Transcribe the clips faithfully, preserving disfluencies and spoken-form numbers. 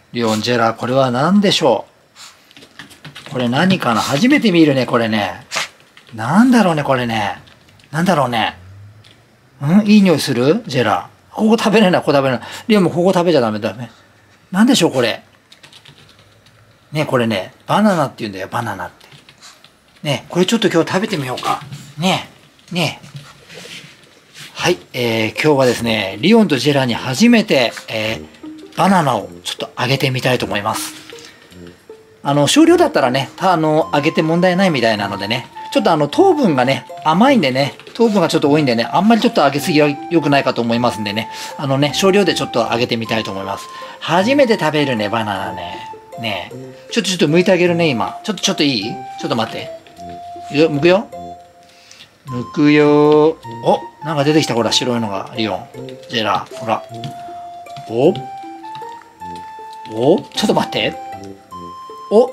リオン、ジェラ、これは何でしょう。これ何かな、初めて見るね、これね。なんだろうね、これね。なんだろうね。んいい匂いするジェラ。ここ食べれない、ここ食べれない。リオンもここ食べちゃダメ、ダメ。なんでしょう、これ。ね、これね、バナナって言うんだよ、バナナって。ね、これちょっと今日食べてみようか。ね、ね。はい、えー、今日はですね、リオンとジェラに初めて、えー、バナナをちょっとあげてみたいと思います。あの、少量だったらね、たあの、あげて問題ないみたいなのでね、ちょっとあの、糖分がね、甘いんでね、糖分がちょっと多いんでね、あんまりちょっとあげすぎは良くないかと思いますんでね、あのね、少量でちょっとあげてみたいと思います。初めて食べるね、バナナね。ねちょっとちょっと剥いてあげるね、今。ちょっとちょっといい？ちょっと待って。よ、剥くよ。剥くよ。お、なんか出てきた、ほら、白いのが、リオン。ジェラ、ほら。おおちょっと待って。お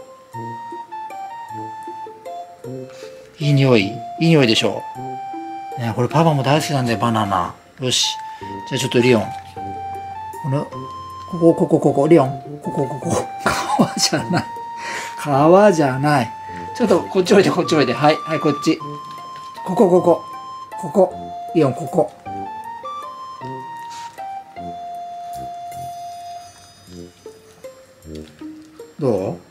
いい匂い。いい匂いでしょ。ね、これパパも大好きなんだよ、バナナ。よし。じゃあちょっとリオン。この、ここ、ここ、ここ、リオン。ここ、ここ。皮じゃない。皮じゃない。ちょっとこっちおいで、こっちおいで。はい、はい、こっち。ここ、ここ。ここ。リオン、ここ。どう？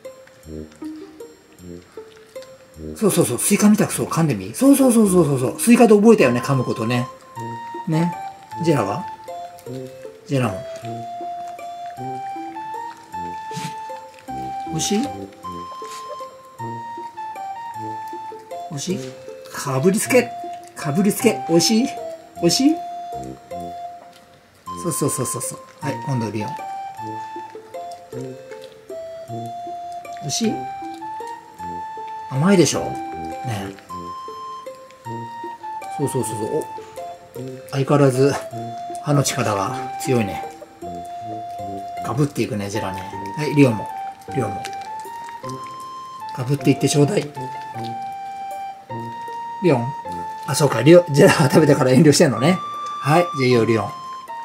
そうそうそう、スイカみたくそう、噛んでみ。そうそうそうそうそうそう。スイカで覚えたよね、噛むことね。ね。ジェラは？ジェラも。おいしい？おいしい？かぶりつけ。かぶりつけ。おいしい？おいしい？そうそうそうそうそう。はい、今度リオン。おいしい？甘いでしょね。そうそうそうそう。お、相変わらず歯の力が強いね。かぶっていくね、ジェラね。はい、リオンも。リオンも。かぶっていってちょうだい。リオン？あ、そうか、リオ、ジェラが食べたから遠慮してんのね。はい、じゃあいいよ、リオン。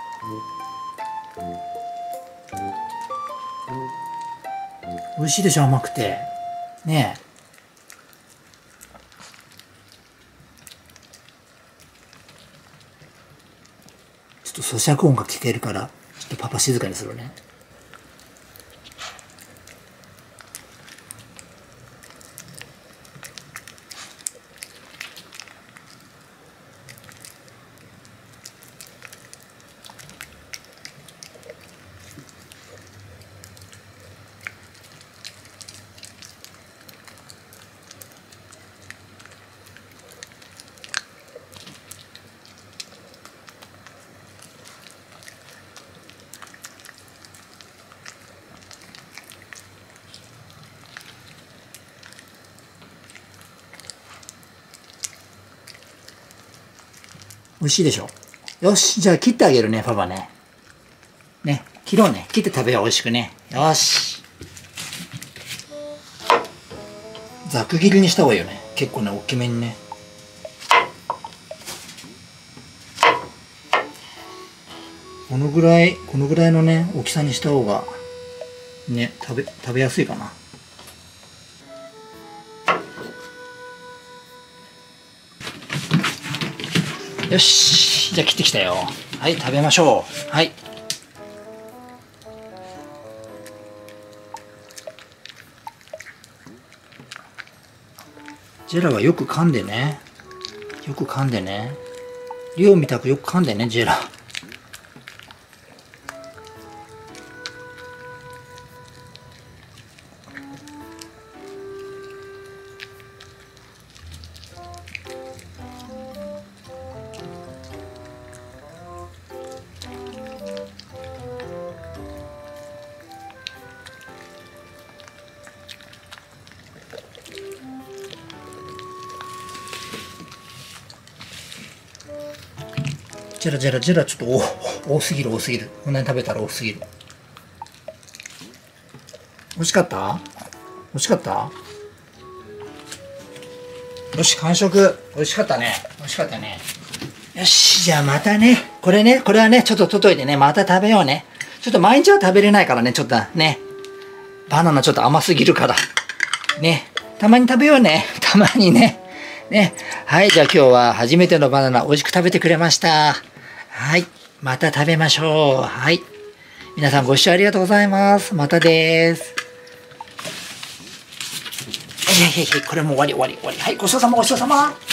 美味しいでしょ、甘くて。ねえ。ちょっと咀嚼音が聞けるから、ちょっとパパ静かにするね。美味しいでしょ。よし、じゃあ切ってあげるね、パパね。ね、切ろうね。切って食べよう、美味しくね。よし。ざく切りにした方がいいよね。結構ね、大きめにね。このぐらい、このぐらいのね、大きさにした方が、ね、食べ、食べやすいかな。よし、じゃあ切ってきたよ。はい、食べましょう。はい。ジェラはよく噛んでね。よく噛んでね。リオみたくよく噛んでね、ジェラ。ジェラジェラジェラ、ちょっと多すぎる多すぎる。こんなに食べたら多すぎる。美味しかった？美味しかった？よし、完食。美味しかったね。美味しかったね。よし、じゃあまたね。これね、これはね、ちょっと取っといてね、また食べようね。 ちょっと毎日は食べれないからね、ちょっとね。バナナちょっと甘すぎるから。ね。たまに食べようね。たまにね。ね。はい。じゃあ今日は初めてのバナナ美味しく食べてくれました。はい。また食べましょう。はい。皆さんご視聴ありがとうございます。またです。いやいやいや、これもう終わり終わり終わり。はい。ごちそうさまごちそうさま。